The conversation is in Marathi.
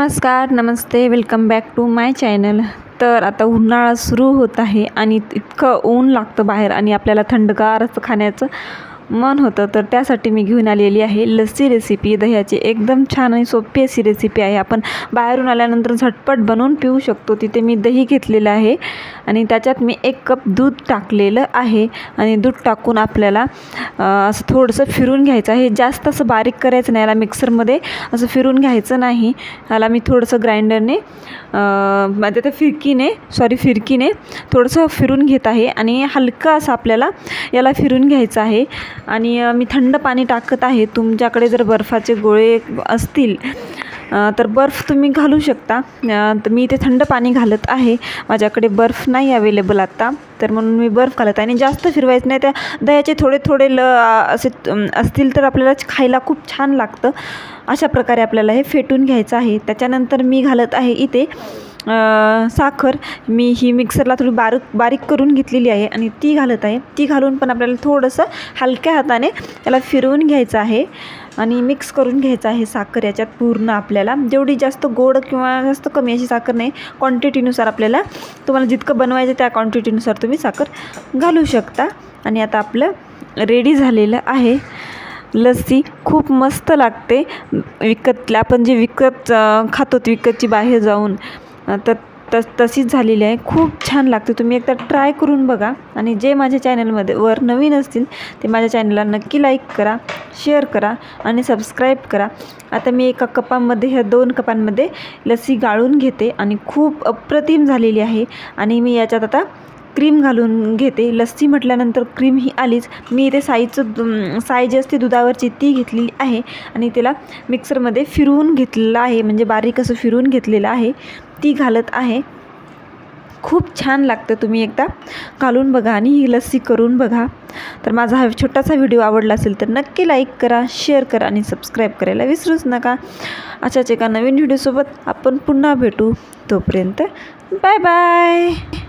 नमस्कार, नमस्ते, welcome back to my channel. तर आता उन्हाळा सुरू होत आहे आणि इतकं ऊन लागतं बाहेर आणि आपल्याला थंडगार असं खाण्याचं मन होतं। तर त्यासाठी मी घेऊन आलेली आहे लस्सी रेसिपी। दह्याची एकदम छान आणि सोपी अशी रेसिपी आहे। आपण बाहेरून आल्यानंतर झटपट बनवून पिऊ शकतो। तिथे मी दही घेतलेलं आहे आणि त्याच्यात मी 1 कप दूध टाकलेलं आहे आणि दूध टाकून आपल्याला असं थोडंसं फिरून घ्यायचं आहे। जास्त असं बारीक करायचं नाही, याला मिक्सरमध्ये असं फिरून घ्यायचं नाही। याला मी थोडंसं ग्राइंडरने माझ्या फिरकीने थोडंसं फिरून घेत आहे आणि हलकं असं आपल्याला याला फिरून घ्यायचं आहे। आणि मी थंड पाणी टाकत आहे। तुमच्याकडे जर बर्फाचे गोळे असतील तर बर्फ तुम्ही घालू शकता। तर मी इथे थंड पाणी घालत आहे, माझ्याकडे बर्फ नाही अवेलेबल आता, तर म्हणून मी बर्फ घालत आहे। आणि जास्त फिरवायचं नाही, त्या दह्याचे थोडे थोडे असे असतील तर आपल्याला खायला खूप छान लागतं। अशा प्रकारे आपल्याला हे फेटून घ्यायचं आहे। त्याच्यानंतर मी घालत आहे इथे साखर। मी ही मिक्सरला थोडी बारीक करून घेतलेली आहे आणि ती घालत आहे। ती घालून पण आपल्याला थोडंसं हलक्या हाताने त्याला फिरवून घ्यायचं आहे आणि मिक्स करून घ्यायचं आहे साखर याच्यात पूर्ण। आपल्याला जेवढी जास्त गोड किंवा जास्त कमी अशी साखर नाही, क्वांटिटीनुसार आपल्याला तुम्हाला जितकं बनवायचं त्या क्वांटिटीनुसार तुम्ही साखर घालू शकता। आणि आता आपलं रेडी झालेलं आहे लस्सी। खूप मस्त लागते। आपण जे विकत खातो विकतची बाहेर जाऊन, तर तशीच झालेली आहे। खूप छान लागते। तुम्ही एकदा ट्राय करून बघा। आणि जे माझ्या चॅनलवर नवीन असतील ते माझ्या चॅनलला नक्की लाईक करा, शेअर करा आणि सबस्क्राईब करा। आता मी एका कपामध्ये, ह्या 2 कपांमध्ये लस्सी गाळून घेते आणि खूप अप्रतिम झालेली आहे। आणि मी याच्यात आता क्रीम घालून घेते। लस्सी म्हटल्यानंतर क्रीम ही आलीच। मी इथे साई जी असते दुधावरची ती घेतलेली आहे आणि तिला मिक्सरमध्ये फिरवून घेतलेलं आहे, म्हणजे बारीक असं फिरवून घेतलेलं आहे, ती घालत आहे। खूप छान लागतं। तुम्ही एकदा घालून बघा आणि ही लस्सी करून बघा। तर माझा हा छोटासा व्हिडिओ आवडला असेल तर नक्की लाईक करा, शेअर करा आणि सबस्क्राईब करायला विसरूच नका। अशाच एका नवीन व्हिडिओसोबत आपण पुन्हा भेटू। तोपर्यंत बाय बाय।